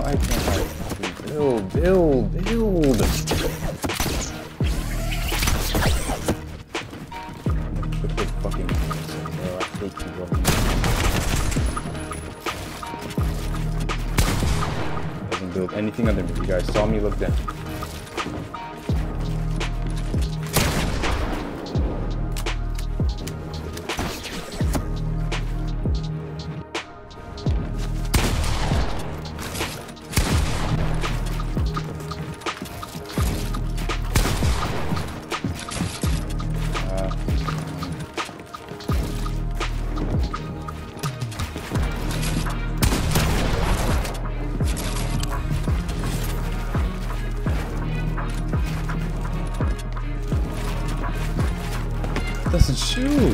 Why can't I fucking build? Put the fucking bro, I hate you, bro. Doesn't build anything under me. You guys saw me look down. Doesn't shoot.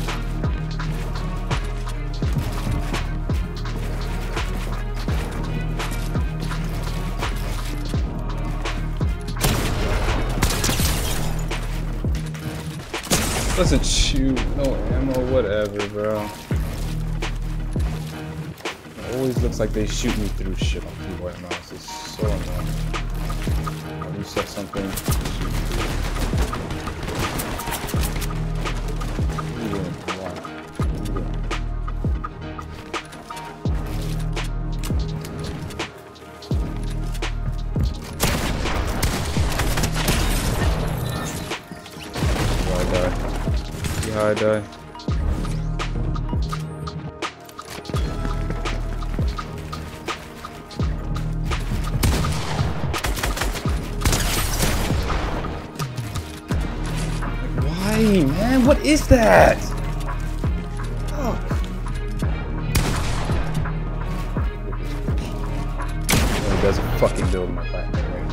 Doesn't shoot. No ammo. Whatever, bro. It always looks like they shoot me through shit on keyboard and mouse. It's so annoying. I'll reset something. See how I die? Why, man? What is that? Oh. It doesn't fucking build my back.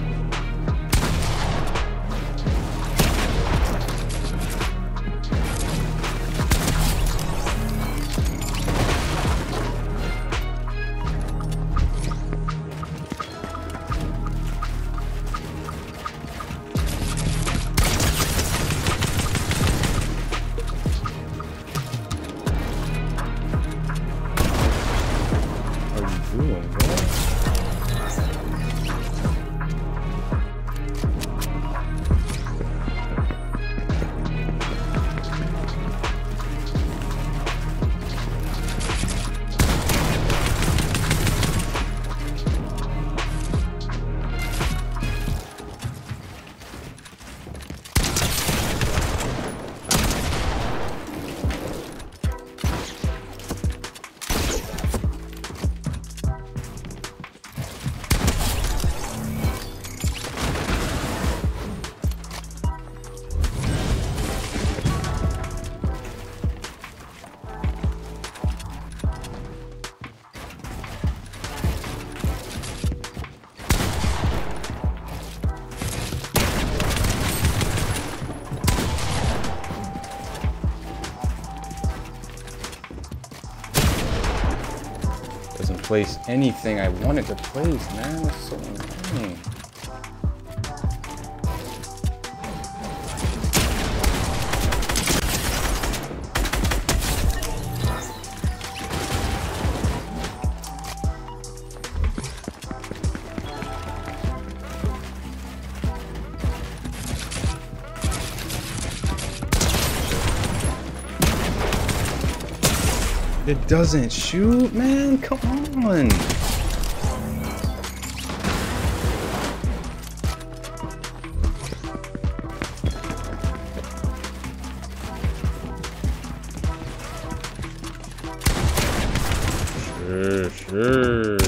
Doesn't place anything I wanted to place, man. That's so annoying. It doesn't shoot, man. Come on. Sure.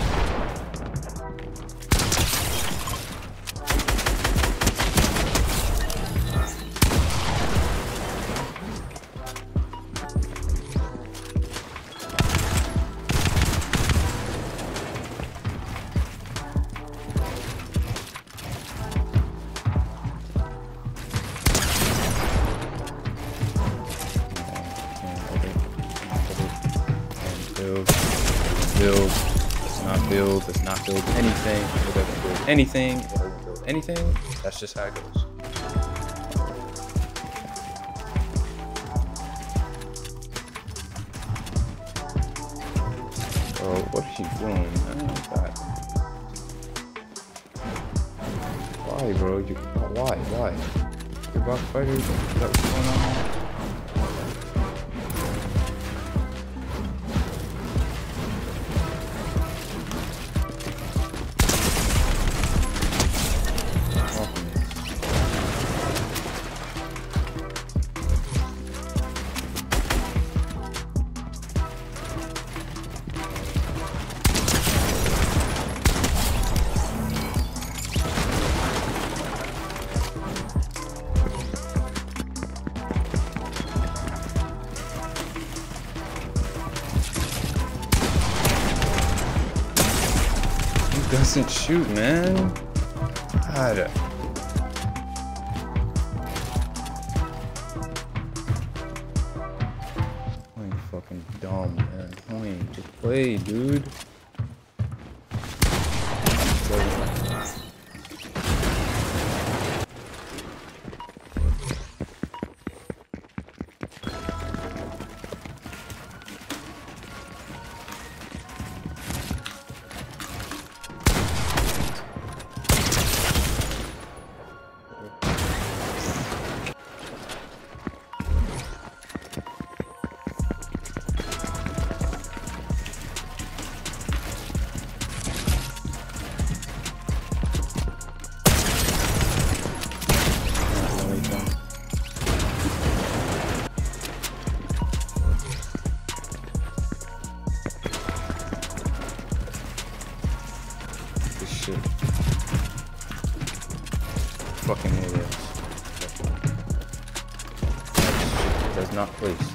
Does not build anything. It doesn't build anything. It doesn't build anything. That's just how it goes. So what is she doing? Oh, God. Why, bro? Why? Why? The rock fighter? Is that what's going on? Doesn't shoot, man. God. I'm fucking dumb, man. Point. Just play, dude. Fucking idiots. Does not place.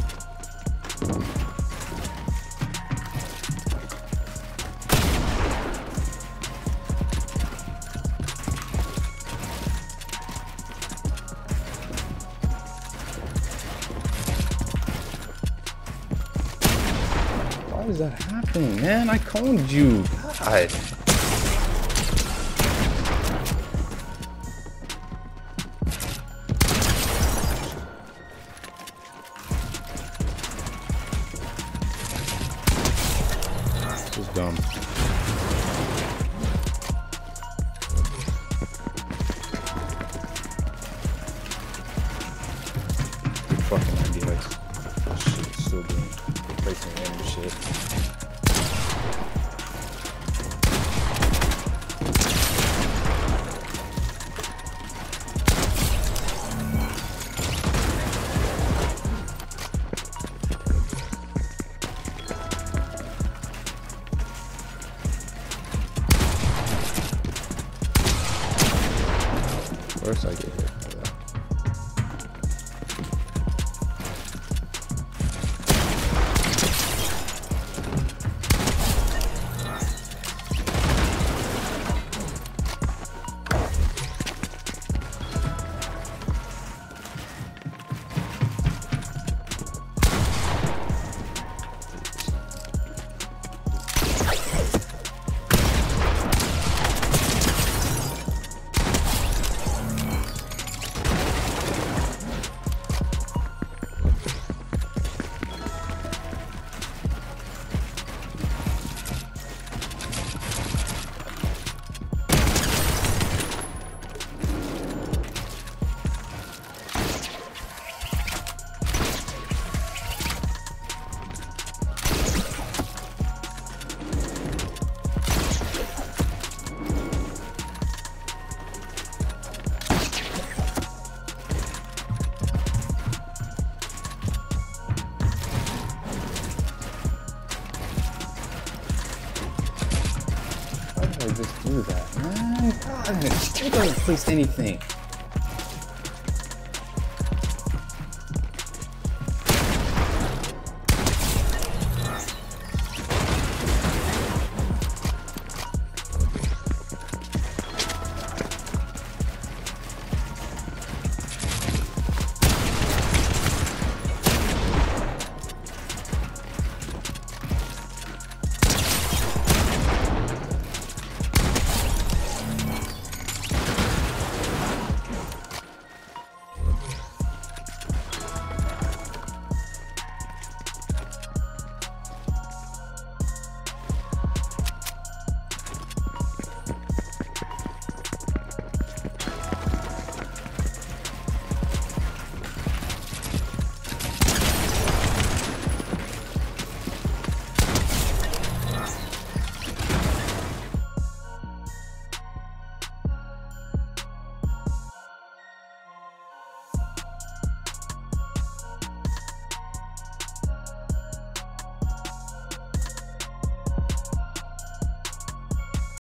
Why is that happening, man? I called you. God. This is dumb. Good fucking ideas. Oh shit, it's so good. Replacing random shit. Of course I get hit by that. Why did I just do that, man? God, it still doesn't place anything.